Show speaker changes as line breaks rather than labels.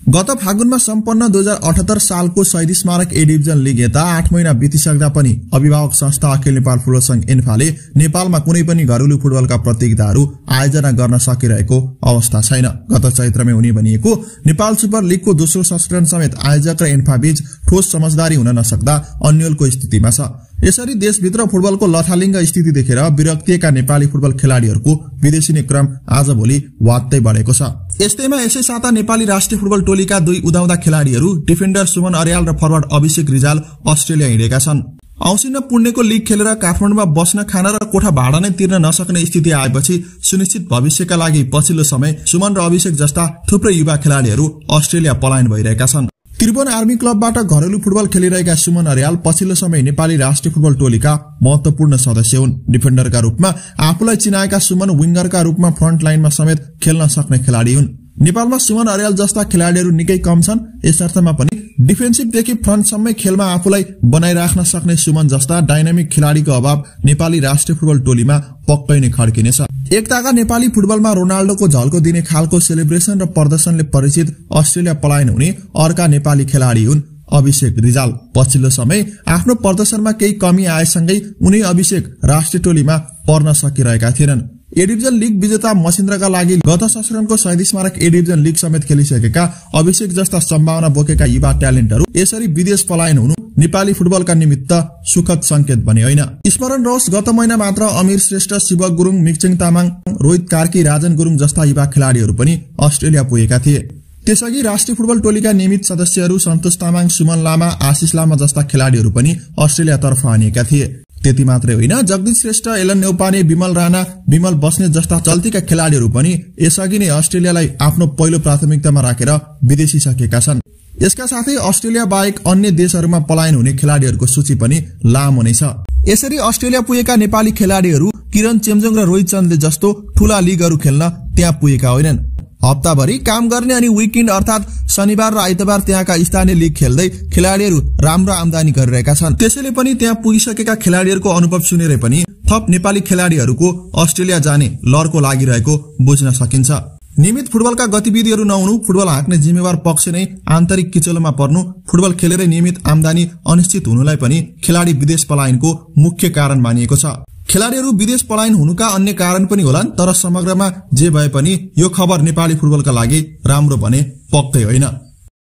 गत फागुनमा सम्पन्न 2078 सालको शहीद स्मारक ए डिभिजन लिग यता 8 महिना बितिसक्दा पनि अभिभावक संस्था अखिल नेपाल फुटबल संघ एन्फाले नेपालमा कुनै पनि घरेलु फुटबलका प्रतियोगिताहरू आयोजना गर्न सकिरहेको अवस्था छैन। गत चैत्रमै हुने भनिएको नेपाल सुपर लिगको दोस्रो संस्करण समेत आयोजक र एन्फा बीच ठोस समझदारी हुन नसक्दा अन्यलको स्थितिमा छ। यसरी देशभित्र फुटबलको लथालिङ्ग स्थिति देखेर विरक्तिएका नेपाली फुटबल खेलाडीहरूको विदेशिने क्रम आजभोलि वात्तै बढेको छ। यस्तैमा यसै साता नेपाली राष्ट्रिय फुटबल टोलीका दुई उदाउँदा खेलाडीहरू डिफेन्डर सुमन अर्याल र फरवार्ड अभिषेक रिजाल अस्ट्रेलिया हिँडेका छन्। औँसी पुण्यको लिग खेलेर काठमाडौँमा बस्न खान र कोठा भाडा नै तिर्न नसक्ने स्थिति आएपछि सुनिश्चित भविष्यका लागि पछिल्लो समय सुमन र अभिषेक जस्ता थुप्रै युवा खेलाडीहरू अस्ट्रेलिया पलायन भइरहेका छन्। त्रिभुवन आर्मी क्लबबाट घरेलु फुटबल खेलिरहेका सुमन अर्याल पछिल्लो समय नेपाली राष्ट्रिय फुटबल टोलीका महत्वपूर्ण सदस्य हुन्। डिफेन्डरका रूपमा आफूलाई चिनाएका सुमन विंगरका रूपमा फ्रन्ट लाइनमा समेत खेल्न सक्ने खेलाडी हुन्। नेपालमा सुमन अर्याल जस्ता खेलाडीहरू निकै कम छन्। यसर्थमा पनि डिफेन्सिभदेखि फ्रन्टसम्मै खेलमा आफूलाई बनाइराख्न सक्ने सुमन जस्ता डाइनामिक खेलाडीको अभाव नेपाली राष्ट्रिय फुटबल टोलीमा पक्कै नै खड्किनेछ। एकताका नेपाली फुटबलमा रोनाल्डोको झल्को दिने खालको सेलिब्रेसन र प्रदर्शनले परिचित अस्ट्रेलिया पलायन हुने अर्का नेपाली खेलाडी हुन् अभिषेक रिजाल। पछिल्लो समय आफ्नो प्रदर्शनमा केही कमी आएसँगै उनी अभिषेक राष्ट्रिय टोलीमा पर्न सकिरहेका थिएनन्। ए डिभिजन लिग विजेता मसिन्द्रका लागि गत संस्करणको शहीद स्मारक ए डिभिजन लिग समेत खेलिसकेका अभिषेक जस्ता सम्भावना बोकेका युवा ट्यालेन्टहरू यसरी विदेश पलायन हुनु नेपाली फुटबलका निमित्त सुखद संकेत भने होइन। स्मरण रहोस्, गत महिना मात्र अमीर श्रेष्ठ, शिव गुरुङ, मिक्चेङ तामाङ, रोहित कार्की, राजन गुरुङ जस्ता युवा खेलाडीहरू पनि अस्ट्रेलिया पुगेका थिए। त्यसअघि राष्ट्रिय फुटबल टोलीका नियमित सदस्यहरू सन्तोष तामाङ, सुमन लामा, आशिष लामा जस्ता खेलाडीहरू पनि अस्ट्रेलियातर्फ आनिएका थिए। त्यति मात्रै होइन, जगदीश श्रेष्ठ, एलन न्यौपाने, विमल राणा, विमल बस्नेत जस्ता चल्तीका खेलाडीहरू पनि यसअघि नै अस्ट्रेलियालाई आफ्नो पहिलो प्राथमिकतामा राखेर विदेशिसकेका छन्। यसका साथै अस्ट्रेलिया बाहेक अन्य देशहरूमा पलायन हुने खेलाडीहरूको सूची पनि लामो नै छ। यसरी अस्ट्रेलिया पुगेका नेपाली खेलाडीहरू किरण चेम्जोङ र रोहित चन्दले जस्तो ठूला लिगहरू खेल्न त्यहाँ पुगेका होइनन्। हप्ताभरि काम गर्ने अनि विकेन्ड अर्थात शनिबार र आइतबार त्यहाँका स्थानीय लिग खेल्दै खेलाडीहरू राम्रो आमदानी गरिरहेका छन्। त्यसैले पनि त्यहाँ पुगिसकेका खेलाडीहरूको अनुभव सुनेरै पनि थप नेपाली खेलाडीहरूको अस्ट्रेलिया जाने लहरको लागिरहेको बुझ्न सकिन्छ। नियमित फुटबलका गतिविधिहरू नहुनु, फुटबल हाँक्ने जिम्मेवार पक्ष नै आन्तरिक किचलोमा पर्नु, फुटबल खेलेरै नियमित आमदानी अनिश्चित हुनुलाई पनि खेलाडी विदेश पलायनको मुख्य कारण मानिएको छ। खेलाडीहरू विदेश पलायन हुनुका अन्य कारण पनि होलान्, तर समग्रमा जे भए पनि यो खबर नेपाली फुटबलका लागि राम्रो भने पक्कै होइन।